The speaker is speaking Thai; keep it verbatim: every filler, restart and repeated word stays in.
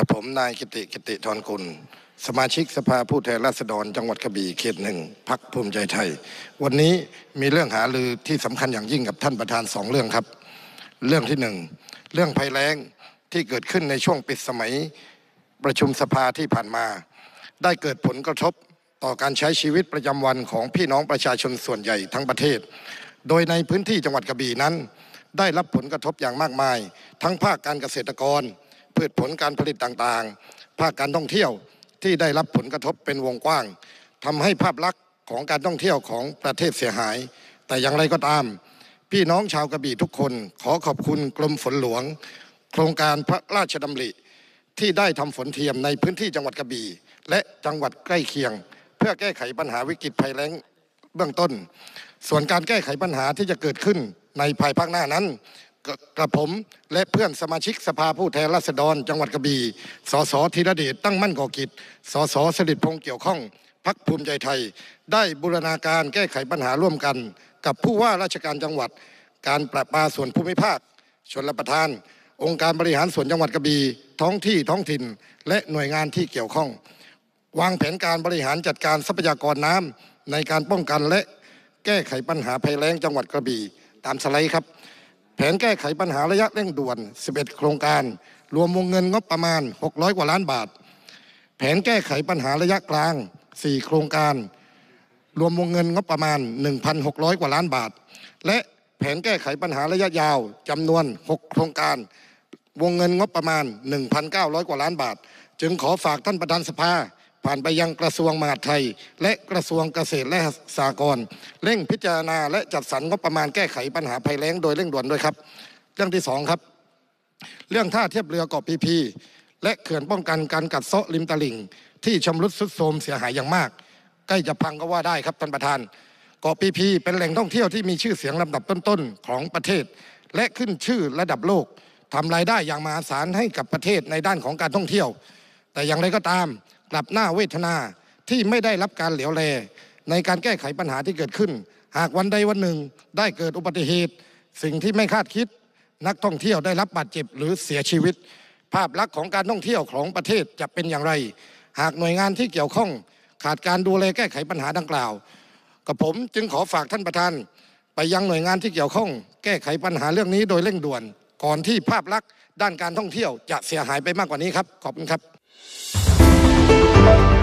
กับผมนายกิติกิติธรกุลสมาชิกสภาผู้แทนราษฎรจังหวัดกระบี่เขตหนึ่งพรรคภูมิใจไทยวันนี้มีเรื่องหารือที่สำคัญอย่างยิ่งกับท่านประธานสองเรื่องครับเรื่องที่หนึ่งเรื่องภัยแล้งที่เกิดขึ้นในช่วงปิดสมัยประชุมสภาที่ผ่านมาได้เกิดผลกระทบต่อการใช้ชีวิตประจำวันของพี่น้องประชาชนส่วนใหญ่ทั้งประเทศโดยในพื้นที่จังหวัดกระบี่นั้นได้รับผลกระทบอย่างมากมายทั้งภาคการเกษตรกรพืชผลการผลิตต่างๆภาคการท่องเที่ยวที่ได้รับผลกระทบเป็นวงกว้างทำให้ภาพลักษณ์ของการท่องเที่ยวของประเทศเสียหายแต่อย่างไรก็ตามพี่น้องชาวกระบี่ทุกคนขอขอบคุณกรมฝนหลวงโครงการพระราชดำริที่ได้ทำฝนเทียมในพื้นที่จังหวัดกระบี่และจังหวัดใกล้เคียงเพื่อแก้ไขปัญหาวิกฤตภัยแล้งเบื้องต้นส่วนการแก้ไขปัญหาที่จะเกิดขึ้นในภายภาคหน้านั้นกระผมและเพื่อนสมาชิกสภาผู้แทนราษฎรจังหวัดกระบี่สสธีรเดชตั้งมั่นก่อกิจสสสฤษดิ์พงษ์เกี่ยวข้องพรรคภูมิใจไทยได้บูรณาการแก้ไขปัญหาร่วมกันกับผู้ว่าราชการจังหวัดการประปาส่วนภูมิภาคชลประทานองค์การบริหารส่วนจังหวัดกระบี่ท้องที่ท้องถิ่นและหน่วยงานที่เกี่ยวข้องวางแผนการบริหารจัดการทรัพยากรน้ำในการป้องกันและแก้ไขปัญหาภัยแล้งจังหวัดกระบี่ตามสไลด์ครับแผนแก้ไขปัญหาระยะเร่งด่วนสิบเอ็ดโครงการรวมวงเงินงบประมาณหกร้อยกว่าล้านบาทแผนแก้ไขปัญหาระยะกลางสี่โครงการรวมวงเงินงบประมาณ หนึ่งพันหกร้อย กว่าล้านบาทและแผนแก้ไขปัญหาระยะยาวจำนวนหกโครงการวงเงินงบประมาณ หนึ่งพันเก้าร้อย กว่าล้านบาทจึงขอฝากท่านประธานสภาผ่านไปยังกระทรวงมหาดไทยและกระทรวงเกษตรและสหกรณ์เร่งพิจารณาและจัดสรรงบประมาณแก้ไขปัญหาภัยแล้งโดยเร่งด่วนด้วยครับเรื่องที่สองครับเรื่องท่าเทียบเรือเกาะพีพีและเขื่อนป้องกันการกัดเซาะริมตลิ่งที่ชำรุดทรุดโทรมเสียหายอย่างมากใกล้จะพังก็ว่าได้ครับท่านประธานเกาะพีพีเป็นแหล่งท่องเที่ยวที่มีชื่อเสียงลำดับต้นๆของประเทศและขึ้นชื่อระดับโลกทำรายได้อย่างมหาศาลให้กับประเทศในด้านของการท่องเที่ยวแต่อย่างไรก็ตามกลับหน้าเวทนาที่ไม่ได้รับการเหลียวแลในการแก้ไขปัญหาที่เกิดขึ้นหากวันใดวันหนึ่งได้เกิดอุบัติเหตุสิ่งที่ไม่คาดคิดนักท่องเที่ยวได้รับบาดเจ็บหรือเสียชีวิตภาพลักษณ์ของการท่องเที่ยวของประเทศจะเป็นอย่างไรหากหน่วยงานที่เกี่ยวข้องขาดการดูแลแก้ไขปัญหาดังกล่าวกับผมจึงขอฝากท่านประธานไปยังหน่วยงานที่เกี่ยวข้องแก้ไขปัญหาเรื่องนี้โดยเร่งด่วนก่อนที่ภาพลักษณ์ด้านการท่องเที่ยวจะเสียหายไปมากกว่านี้ครับขอบคุณครับ